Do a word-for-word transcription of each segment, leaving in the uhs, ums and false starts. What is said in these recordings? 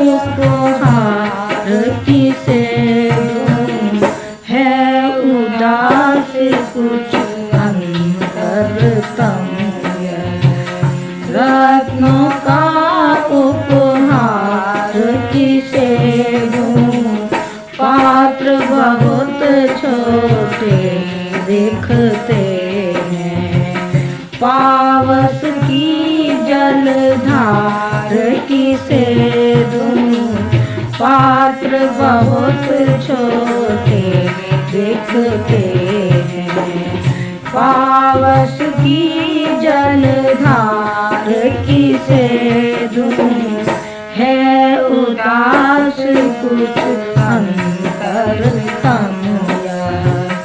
उपहार किसे दूं, है उदास कुछ अंतरतम यह। रत्नों का उपहार किसे दूं, पात्र बहुत छोटे दिखते हैं। पावस की जलधार किसे दूं, पात्र बहुत छोटे दिखते हैं। पावस की जलधार किसे दूं, है उदास कुछ अंतरतम यह।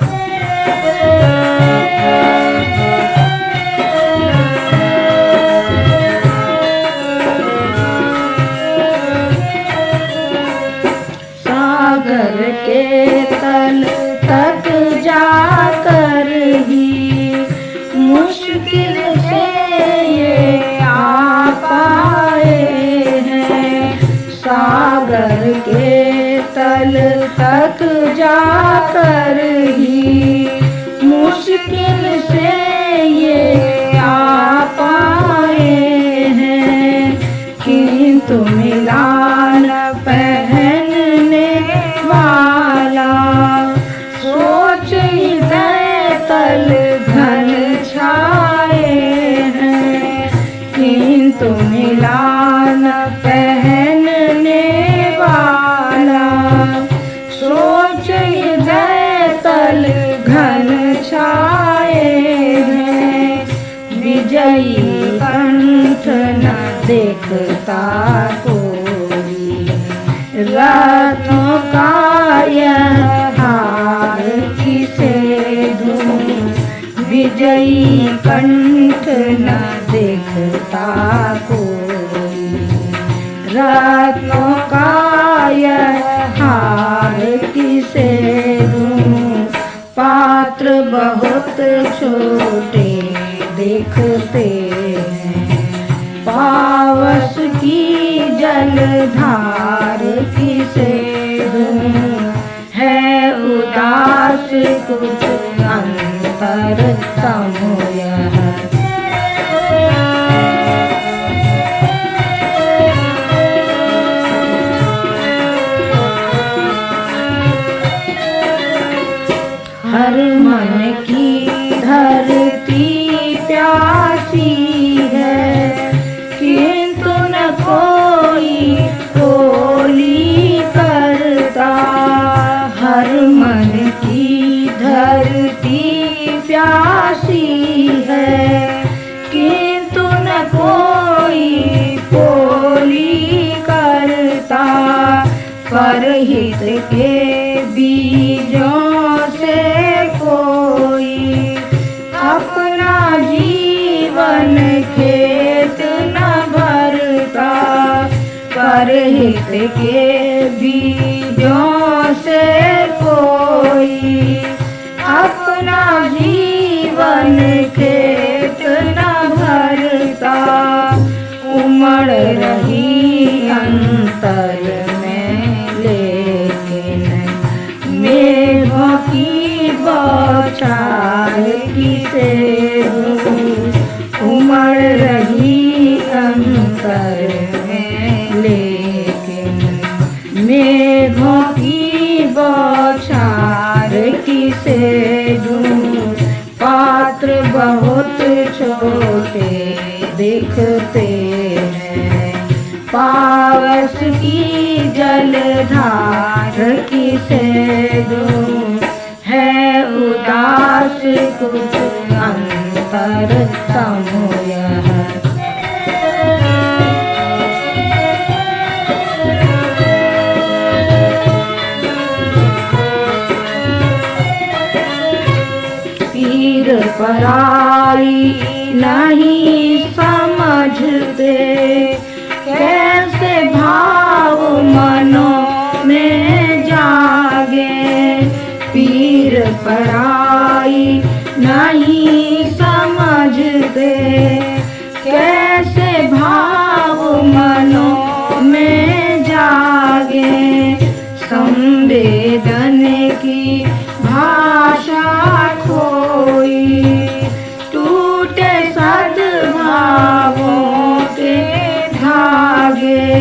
सागर के तल तक जाकर ही मुश्किल से ये आ पाए हैं। सागर के तल तक जाकर ही मुश्किल से ये आ पाए हैं। किंतु मिलान पहनने वाला सोच हृदय तल घन छाए हैं। किंतु मिलान पहनने वाला सोच हृदय तल घन छाए हैं। विजयी कंठ न देखता कोई, रत्नों का यह हार किसे दूं, विजयी कंठ न देखता कोई। रत्नों का यह हार किसे दूं, पात्र बहुत छोटे दिखते हैं। पावस की जलधार किसे दूं, है उदास कुछ अंतरतम यह। हर मन की धरती प्यासी है, किंतु न कोई कोली करता। हर मन की धरती प्यासी है, किंतु न कोई कोली करता। परहित के बीजों से कोई अपना जीवन खेत न भरता। परहित के बीजों से कोई अपना जीवन खेत न भरता। उमड़ रही अंतर में लेकिन मेघों की बौछार किसे दूं, उमड़ रही अंतर में लेकिन मेघों की बौछार किसे दूं। पात्र बहुत छोटे दिखते हैं। पावस की जलधार किसे दूं, है उदास कुछ अंतरतम यह। पीर पराई नहीं समझते, कैसे भाव मनों में जागे। पीर पराई नहीं समझते, कैसे भाव मनों में त्यागे, संवेदन की भाषा खोई, टूटे सद्भावों के धागे,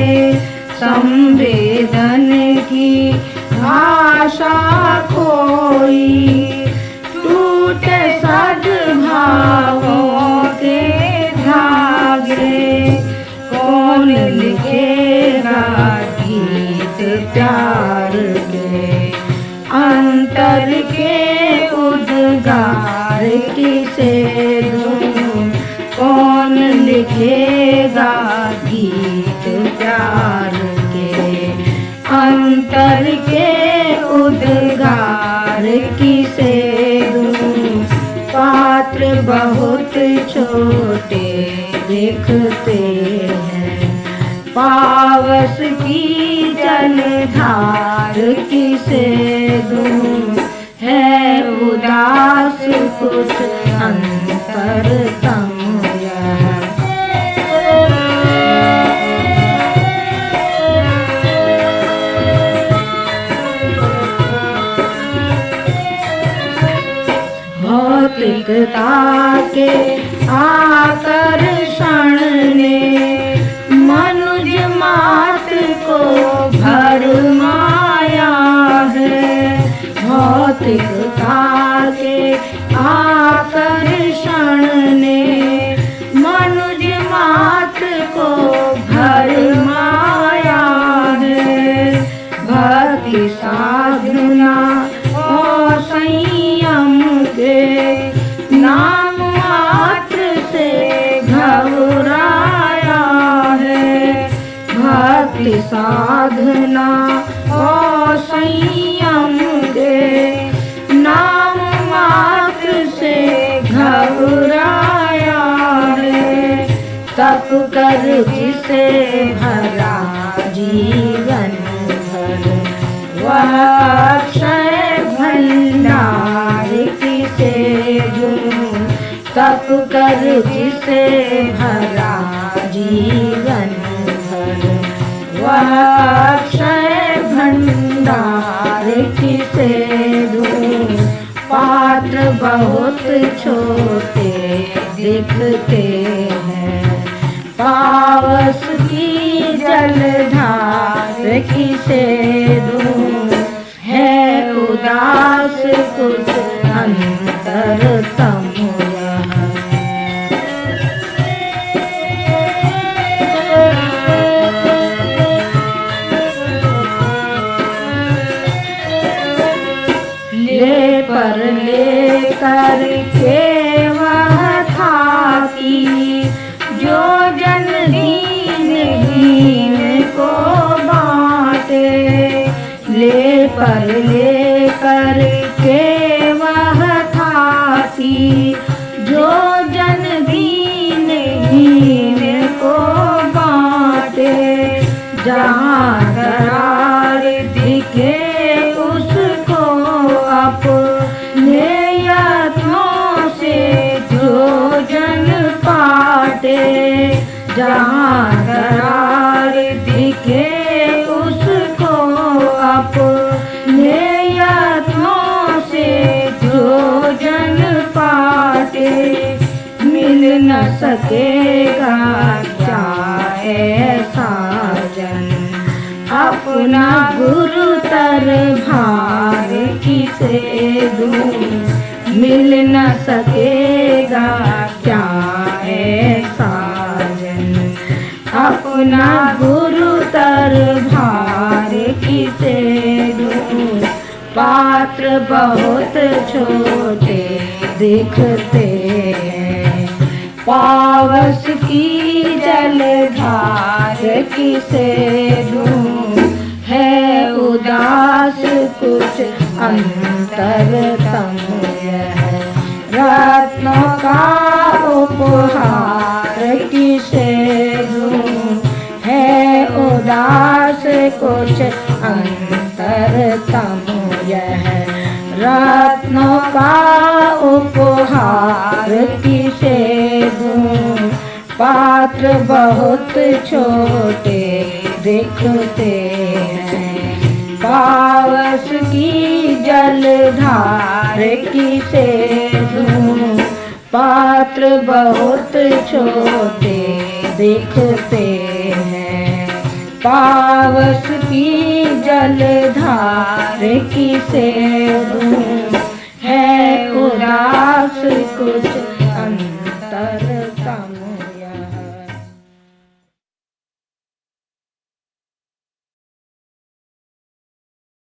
संवेदन की भाषा खोई, टूटे सद्भावों के धागे। कौन लिखेगा गीत प्यार के, अंतर के उद्गार किसे दूं? कौन लिखेगा गीत प्यार के, अंतर के उद्गार किसे दूं? पात्र बहुत छोटे दिखते हैं, पावस की जलधार किसे दूं? है उदास कुछ अंतरतम यह, भौतिकता के आकर्षण ने मनुज मात्र को भरमाया है। भौतिकता के आकर्षण ने मनुज मात्र को भरमाया है। भक्ति साधना और संयम के नाम मात्र से घबराया है। भक्ति साधना और संयम के नाम मात्र से घबराया है। तप कर जिसे भरा जीवन भर, वह अक्षय भंडार किसे दूं? तप कर जिसे भरा जीवन भर, वह अक्षय भंडार किसे दूं? पात्र बहुत छोटे दिखते हैं, पावस की जलधार किसे दूं? है उदास कुछ अंतरतम यह, ले पर ले कर के वह था कि जो जन दीन को बांटे। ले पर ले कर के वह था कि जो जन दीन को बांटे। जहाँ दरार दिखे उसको अपने यत्नों से जो जन पाटे। जहाँ दरार दिखे उसको अपने यत्नों से जो जन पाटे। मिल न सकेगा क्या ऐसा जन, अपना गुरुतर भार किसे दूं? मिल न सकेगा क्या ऐसा जन, अपना गुरुतर भार किसे दूं? पात्र बहुत छोटे दिखते हैं, पावस की जलधार किसे दूं? है उदास कुछ अंतरतम यह, रत्नों का उपहार किसे दूं? है उदास कुछ अंतरतम यह, रत्नों का उपहार किसे दूं? पात्र बहुत छोटे दिखते हैं। पावस की जलधार किसे दूं, पात्र बहुत छोटे दिखते हैं। पावस की जलधार किसे दूं, है उदास कुछ